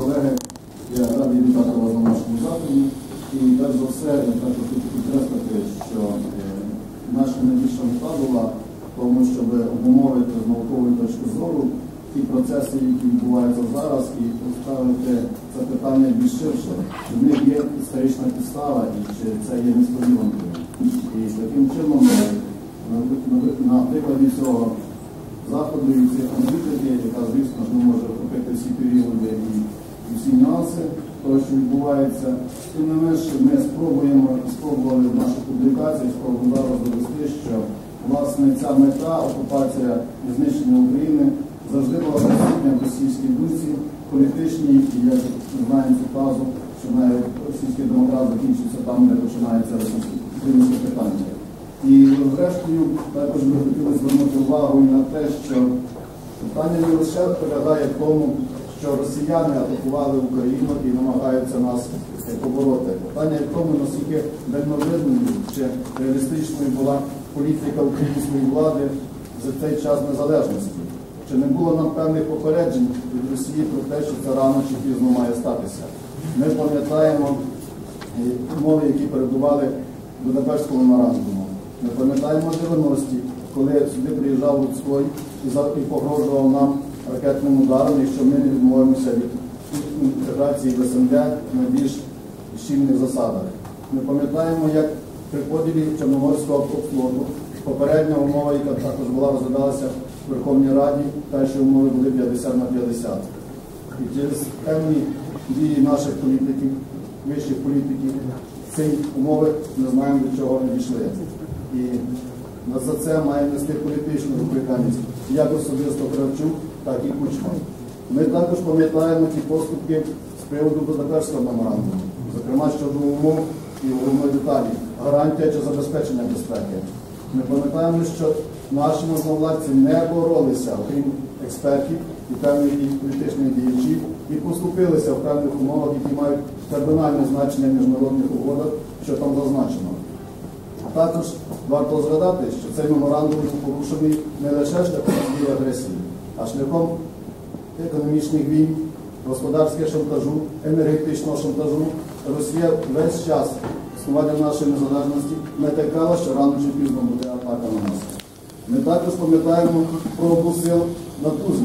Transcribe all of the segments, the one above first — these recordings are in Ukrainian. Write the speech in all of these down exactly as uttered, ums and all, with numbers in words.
колеги, я радий вітати вас на нашому заході. І перш за все, я хочу підкреслити, що наша найбільша мета була в тому, щоб обумовити з наукової точки зору ті процеси, які відбуваються зараз, і поставити це питання більш ширше. Чи в них є історична підстава, і чи це є несподіванкою. І таким чином, на прикладі цього заходу і цих аналітики, яка, звісно ж, не може охопити всі періоди і всі нюанси того, що відбувається, тим не менш, ми спробуємо і спробували в нашій публікації, спробуємо зараз довести, що, власне, ця мета, окупація і знищення України завжди була присутня в російській думці, політичній, і як ми знаємо цю фразу, що навіть російський демократ закінчиться там, де починається російське питання. І, зрештою, також ми хотіли звернути увагу і на те, що питання не лише полягає в тому, що росіяни атакували Україну і намагаються нас побороти. Питання в тому, наскільки дальновидною чи реалістичною була політика української влади за цей час незалежності. Чи не було нам певних попереджень від Росії про те, що це рано чи пізно має статися. Ми пам'ятаємо умови, які передували Будапештському меморандуму. Ми пам'ятаємо дев'яності, коли сюди приїжджав Луцький і погрожував нам ракетним ударом, якщо ми не відмовимося від інтеграції в ес ен де на більш щільних засадах. Ми пам'ятаємо, як при поділі Чорноморського флоту попередня умова, яка також була розглядалася в Верховній Раді, перші умови були п'ятдесят на п'ятдесят. І через певні дії наших політиків, вищих політиків, ці умови ми знаємо, до чого вони дійшли. І за це має нести політичну відповідальність як особисто Кравчук, так і Кучма. Ми також пам'ятаємо ті поступки з приводу Будапештського меморандуму, зокрема щодо умов і головної деталі, гарантія чи забезпечення безпеки. Ми пам'ятаємо, що наші можновладці не боролися, окрім експертів і певних політичних діячів, і поступилися в певних умовах, які мають кардинальне значення в міжнародних угодах, що там зазначено. Також варто згадати, що цей меморандум був порушений не лише шляхом агресії, а шляхом економічних війн, господарського шантажу, енергетичного шантажу. Росія весь час існування нашої незалежності натякала, що рано чи пізно буде атака на нас. Ми також пам'ятаємо пробу сил на Тузлі.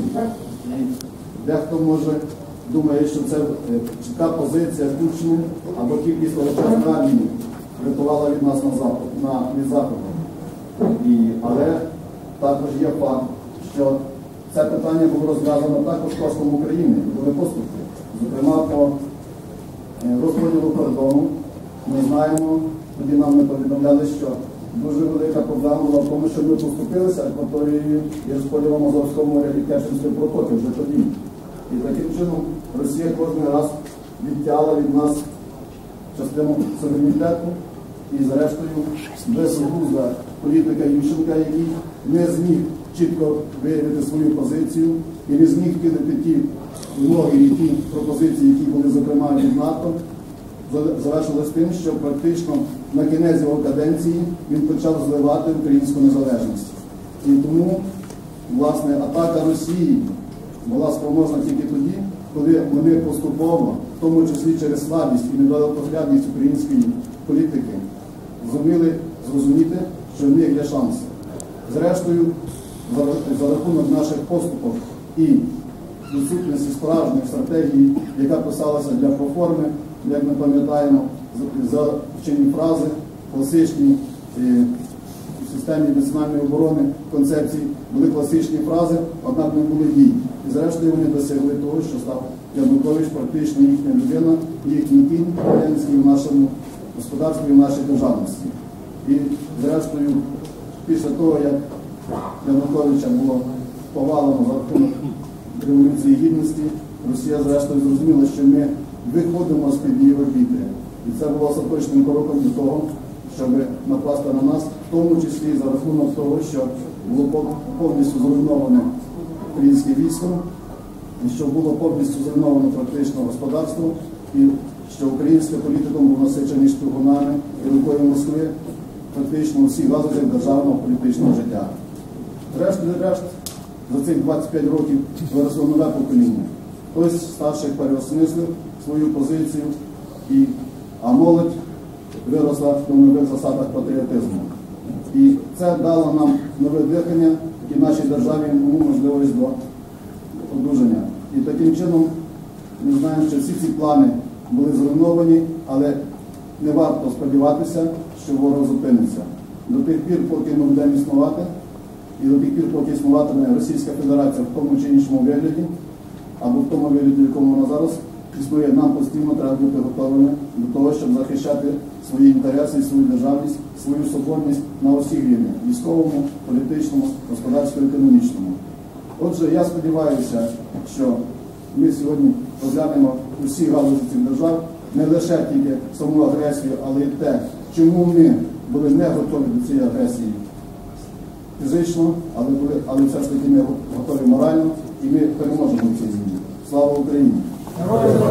Дехто може думає, що це чітка позиція Кучми або кількість величезної армії врятувала від нас на запад, на, від заходу. І, але також є факт, що це питання було розв'язано також коштом України, були поступки. Зокрема, по розподілу кордону ми знаємо, тоді нам не повідомляли, що дуже велика проблема була в тому, що ми поступилися акваторією і розподілом Азовського моря і Керченської протоки вже тоді. І таким чином Росія кожен раз відтяла від нас частину суверенітету і, зрештою, безглузда політика Ющенка, який не зміг чітко виявити свою позицію і не зміг втілити ті вимоги і ті пропозиції, які були, зокрема, від НАТО, завершилось тим, що практично на кінець його каденції він почав зливати українську незалежність. І тому, власне, атака Росії була спроможна тільки тоді, коли вони поступово, в тому числі через слабість і недоглядність української політики, зуміли зрозуміти, що в них є шанси. Зрештою, за рахунок наших поступок і відсутності справжніх стратегій, яка писалася для проформи, як ми пам'ятаємо, за вчені фрази, класичні в системі національної оборони концепції були класичні фрази, однак не були дій. І зрештою вони досягли того, що став Янукович практично їхня людина, їхній кінь радянський в нашому господарстві і в нашій державності. І зрештою, після того, як Януковича було повалено за рахунок Революції Гідності, Росія зрештою зрозуміла, що ми виходимо з-під її орбіти. І це було остаточним кроком до того, щоб напасти на нас, в тому числі за рахунок того, що було повністю зруйноване українське військо, і що було повністю зруйновано практично господарство, і що українська політика була насичена шпигунами і рукою Москви практично у всіх галузях державного політичного життя. Решт-решт, за цих двадцять п'ять років виросло нове покоління. Хтось з старших переосмислив свою позицію, і, а молодь виросла на нових засадах патріотизму. І це дало нам нове дихання і нашій державі нову можливість до одужання. І таким чином ми знаємо, що всі ці плани були зруйновані, але не варто сподіватися, що ворог зупиниться. До тих пір, поки ми будемо існувати, і до тих пір, поки існуватиме Російська Федерація в тому чи іншому вигляді, або в тому вигляді, в якому вона зараз існує, нам постійно треба бути готовими до того, щоб захищати свої інтереси, свою державність, свою свободність на усіх рівнях – військовому, політичному, господарсько-економічному. Отже, я сподіваюся, що ми сьогодні розглянемо усі галузі цих держав, не лише тільки саму агресію, але й те, чому ми були не готові до цієї агресії фізично, але, були, але все ж таки ми готові морально, і ми переможемо в цій війні. Слава Україні!